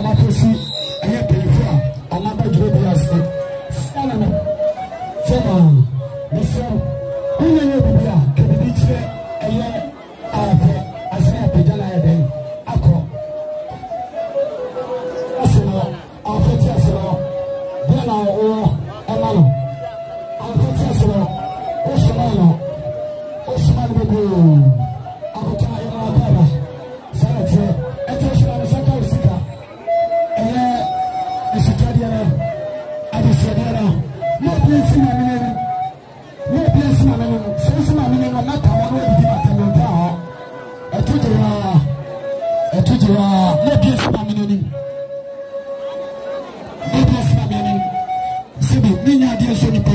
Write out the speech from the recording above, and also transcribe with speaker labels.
Speaker 1: amakosi ɛyɛ pɛyifo a ɔmaba dwuro bi ase sana no fama mesɛ wonyɛ yɛ bibi a kɛbibi kyerɛ ɛyɛ afɛ ase apagya na yɛdɛn akɔ ase no afɛte ase no deɛ na ɔwɔ ɛma no afɛte ase no wosoma no bebree akɔta ayɛ no ababa saa ɛteɛ ɛteɛ hyira no sɛ ka wo sika ɛyɛ asikadeɛ no adesuadeɛ no na obia si ma mene no na obia si ma mene no sɛ si ma mene no na tama no adidi matamanta hɔ ɛto gyeraa na obia si ma mene no na obia si ma mene no sɛbi ne nya adeɛ so nipa